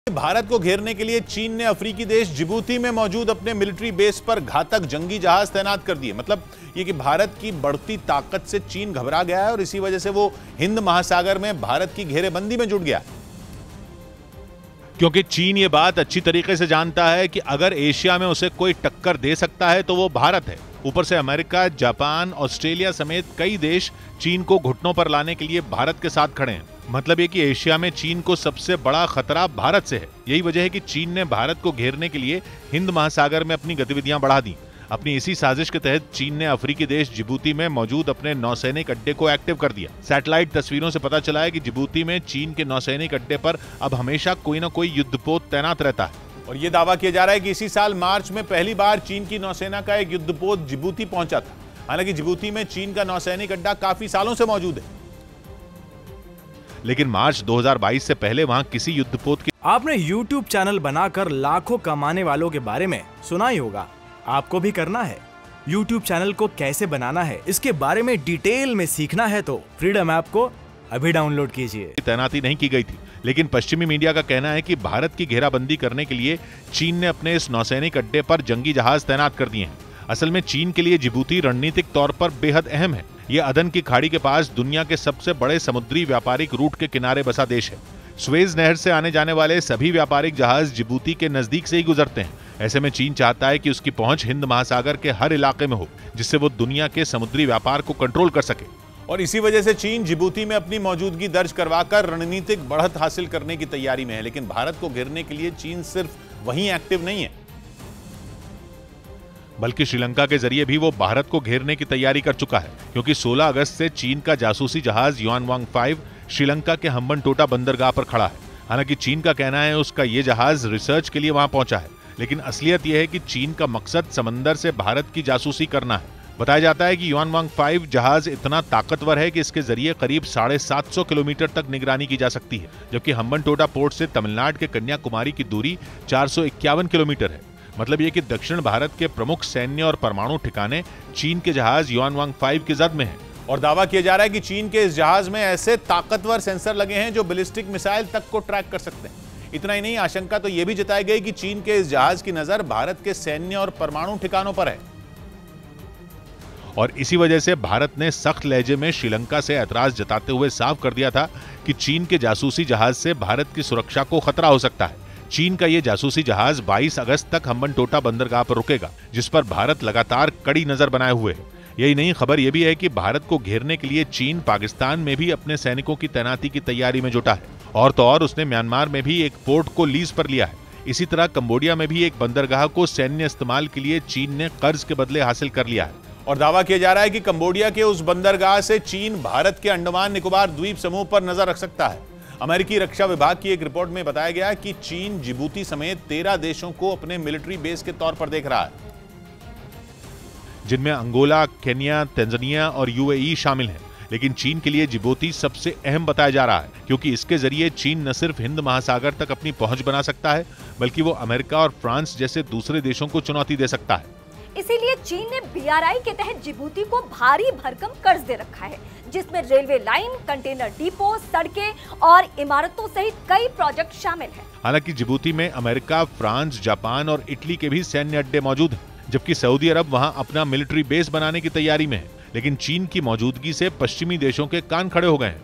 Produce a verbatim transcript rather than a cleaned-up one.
भारत को घेरने के लिए चीन ने अफ्रीकी देश जिबूती में मौजूद अपने मिलिट्री बेस पर घातक जंगी जहाज तैनात कर दिए। मतलब ये कि भारत की बढ़ती ताकत से चीन घबरा गया है और इसी वजह से वो हिंद महासागर में भारत की घेरेबंदी में जुट गया, क्योंकि चीन ये बात अच्छी तरीके से जानता है कि अगर एशिया में उसे कोई टक्कर दे सकता है तो वो भारत है। ऊपर से अमेरिका, जापान, ऑस्ट्रेलिया समेत कई देश चीन को घुटनों पर लाने के लिए भारत के साथ खड़े हैं। मतलब ये कि एशिया में चीन को सबसे बड़ा खतरा भारत से है। यही वजह है कि चीन ने भारत को घेरने के लिए हिंद महासागर में अपनी गतिविधियां बढ़ा दी। अपनी इसी साजिश के तहत चीन ने अफ्रीकी देश जिबूती में मौजूद अपने नौसैनिक अड्डे को एक्टिव कर दिया। सैटेलाइट तस्वीरों से पता चला है कि जिबूती में चीन के नौसैनिक अड्डे पर अब हमेशा कोई न कोई युद्धपोत तैनात रहता है। और ये दावा किया जा रहा है कि इसी साल मार्च में पहली बार चीन की नौसेना का एक युद्धपोत जिबूती पहुंचा था। हालांकि जिबूती में चीन का नौसैनिक अड्डा काफी सालों से मौजूद है, लेकिन मार्च दो हज़ार बाईस से पहले वहां किसी युद्धपोत की। आपने यूट्यूब चैनल बनाकर लाखों कमाने वालों के बारे में सुना ही होगा। आपको भी करना है। यूट्यूब चैनल को कैसे बनाना है, इसके बारे में डिटेल में सीखना है तो फ्रीडम ऐप को अभी डाउनलोड कीजिए। तैनाती नहीं की गई थी, लेकिन पश्चिमी मीडिया का कहना है कि भारत की घेराबंदी करने के लिए चीन ने अपने इस नौसैनिक अड्डे पर जंगी जहाज तैनात कर दिए हैं। असल में चीन के लिए जिबूती रणनीतिक तौर पर बेहद अहम है। यह अदन की खाड़ी के पास दुनिया के सबसे बड़े समुद्री व्यापारिक रूट के किनारे बसा देश है। स्वेज नहर से आने जाने वाले सभी व्यापारिक जहाज जिबूती के नजदीक से ही गुजरते हैं। ऐसे में चीन चाहता है कि उसकी पहुंच हिंद महासागर के हर इलाके में हो, जिससे वो दुनिया के समुद्री व्यापार को कंट्रोल कर सके। और इसी वजह से चीन जिबूती में अपनी मौजूदगी दर्ज करवाकर रणनीतिक बढ़त हासिल करने की तैयारी में है। लेकिन भारत को घेरने के लिए चीन सिर्फ वहीं एक्टिव नहीं है, बल्कि श्रीलंका के जरिए भी वो भारत को घेरने की तैयारी कर चुका है, क्योंकि सोलह अगस्त से चीन का जासूसी जहाज युआनवांग फाइव श्रीलंका के हम्बनटोटा बंदरगाह पर खड़ा है। हालांकि चीन का कहना है उसका ये जहाज रिसर्च के लिए वहां पहुंचा है, लेकिन असलियत यह है कि चीन का मकसद समंदर से भारत की जासूसी करना है। बताया जाता है कि युआनवांग फाइव जहाज इतना ताकतवर है कि इसके जरिए करीब साढ़े सात सौ किलोमीटर तक निगरानी की जा सकती है, जबकि हम्बनटोटा पोर्ट से तमिलनाडु के कन्याकुमारी की दूरी चार सौ इक्यावन किलोमीटर है। मतलब ये कि दक्षिण भारत के प्रमुख सैन्य और परमाणु ठिकाने चीन के जहाज युआनवांग फाइव की जद में हैं। और दावा किया जा रहा है कि चीन के इस जहाज में ऐसे ताकतवर सेंसर लगे हैं जो बैलिस्टिक मिसाइल तक को ट्रैक कर सकते हैं। इतना ही नहीं, आशंका तो यह भी जताई गई कि चीन के इस जहाज की नजर भारत के सैन्य और परमाणु ठिकानों पर है। और इसी वजह से भारत ने सख्त लहजे में श्रीलंका से ऐतराज जताते हुए साफ कर दिया था कि चीन के जासूसी जहाज से भारत की सुरक्षा को खतरा हो सकता है। चीन का यह जासूसी जहाज बाईस अगस्त तक हम्बनटोटा बंदरगाह पर रुकेगा, जिस पर भारत लगातार कड़ी नजर बनाए हुए है। यही नहीं, खबर यह भी है कि भारत को घेरने के लिए चीन पाकिस्तान में भी अपने सैनिकों की तैनाती की तैयारी में जुटा है। और तो और उसने म्यांमार में भी एक पोर्ट को लीज पर लिया है। इसी तरह कंबोडिया में भी एक बंदरगाह को सैन्य इस्तेमाल के लिए चीन ने कर्ज के बदले हासिल कर लिया है। और दावा किया जा रहा है कि कंबोडिया के उस बंदरगाह से चीन भारत के अंडमान निकोबार द्वीप समूह पर नजर रख सकता है। अमेरिकी रक्षा विभाग की एक रिपोर्ट में बताया गया कि चीन जिबूती समेत तेरह देशों को अपने मिलिट्री बेस के तौर पर देख रहा है, जिनमें अंगोला, केन्या, तंजानिया और यूएई शामिल हैं। लेकिन चीन के लिए जिबूती सबसे अहम बताया जा रहा है, क्योंकि इसके जरिए चीन न सिर्फ हिंद महासागर तक अपनी पहुंच बना सकता है, बल्कि वो अमेरिका और फ्रांस जैसे दूसरे देशों को चुनौती दे सकता है। इसीलिए चीन ने बीआरआई के तहत जिबूती को भारी भरकम कर्ज दे रखा है, जिसमें रेलवे लाइन, कंटेनर डिपो, सड़कें और इमारतों सहित कई प्रोजेक्ट शामिल हैं। हालांकि जिबूती में अमेरिका, फ्रांस, जापान और इटली के भी सैन्य अड्डे मौजूद हैं, जबकि सऊदी अरब वहां अपना मिलिट्री बेस बनाने की तैयारी में है। लेकिन चीन की मौजूदगी से पश्चिमी देशों के कान खड़े हो गए हैं।